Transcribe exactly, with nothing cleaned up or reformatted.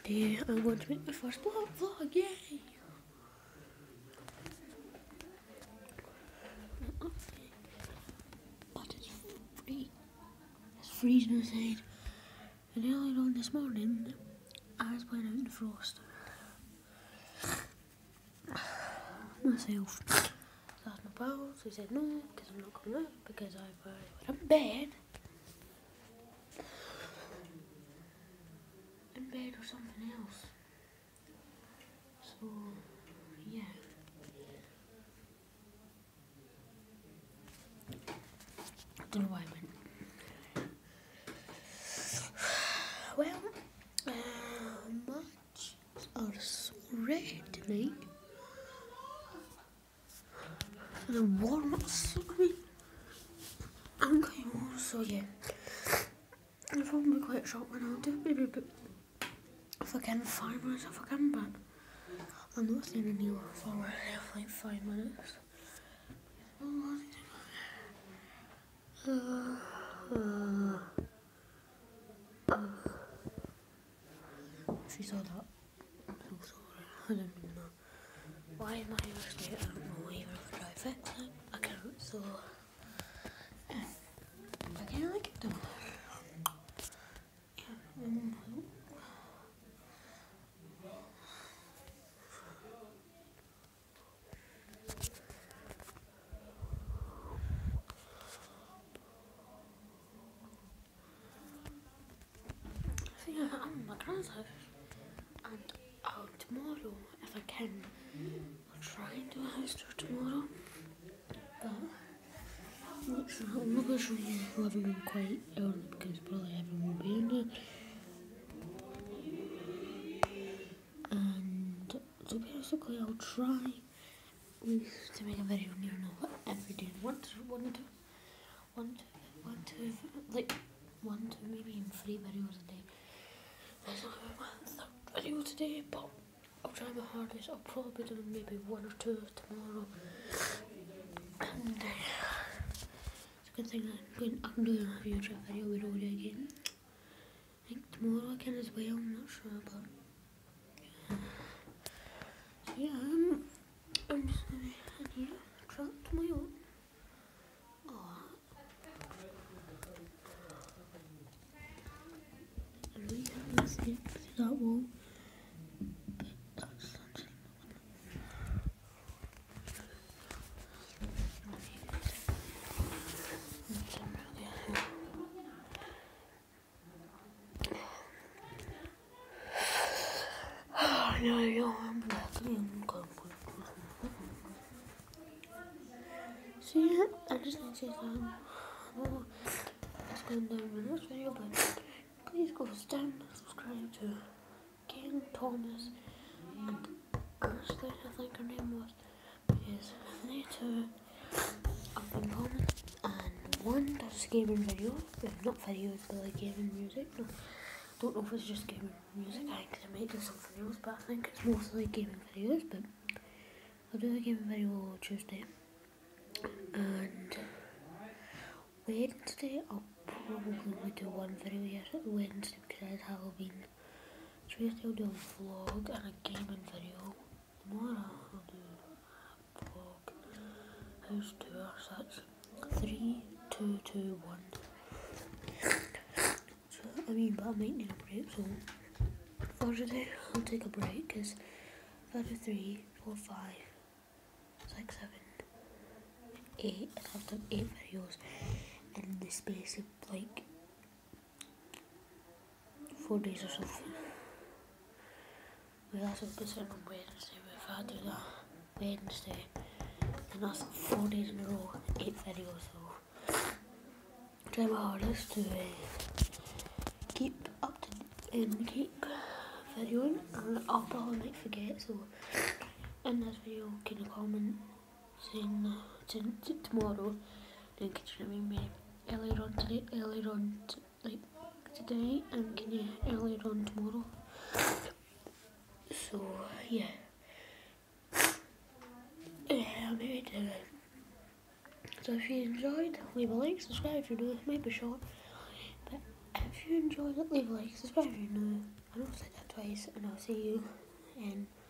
today I'm going to make my first vlog, vlog, yay! But it's free. It's freezing outside. And earlier on this morning, I was playing out in the frost. Myself. So I asked my pals, they said no, because I'm not coming out, because I've uh, in bed. In bed or something else. So, yeah. I don't know why I went. Well, uh, matches are so red tonight. The warm-up's so green. I'm going on, so yeah. I'll probably be quite short when I'll do it, maybe, but if I can, five minutes if I can, but I'm not staying in here for like five minutes. Uh, uh, uh. If you saw that, I'm so sorry. I don't even know. Why am I actually? I don't know even if I try to fix it. I can't, so yeah. I can't like it though. Yeah. Um, so yeah, I'm at my grand's house, and oh, tomorrow, if I can, I'll try and do a house tour tomorrow. But I'm not sure. I'm not going to show you the living room quite early because probably everyone will be in there. And so basically, I'll try to make a video near enough every day. One to one to one to one to like one to maybe even three videos a day. That's not my third video today, but I'll try my hardest. I'll probably do maybe one or two tomorrow. And uh, it's a good thing that I'm going, I can do a future video with audio again. I think tomorrow I can as well, I'm not sure, but yeah. So yeah, um, I'm just gonna head here, trapped my own. Oh, and we can see it through that wall. But that's something. Yeah, yeah, I'm back. I'm going So yeah, I just need to say that oh, it's going down in this video, but please go down and subscribe to King Thomas and Ashley, I think her name was, because they two have been commenting, and one does gaming videos, not videos, but like gaming music. No, don't know if it's just gaming music, I think they might do something else, but I think it's mostly gaming videos. But I'll do a gaming video on Tuesday, and Wednesday I'll probably only do one video yet at Wednesday because it's Halloween. Tuesday I'll do a vlog and a gaming video. Tomorrow I'll do a vlog, house tour, so that's three, two, two, one. So, I mean, but I might need a break, so Thursday I'll take a break because Thursday three, four, five, six, seven, eight. I've done eight videos in the space of like four days or something. Well, that's what I'm considering on Wednesday, but if I do that Wednesday, then that's four days in a row, eight videos, so I'll try my hardest to uh, keep up to and keep videoing, and I'll probably might forget, so in this video can you comment saying uh, t t tomorrow, then can you remind me earlier on today, earlier on t like today, and can you earlier on tomorrow. So yeah, yeah, I'm here to. So if you enjoyed, leave a like, subscribe if you're new. It might be short, but if you enjoyed it, leave a like, subscribe if you're new, And I'll say that twice, and I'll see you in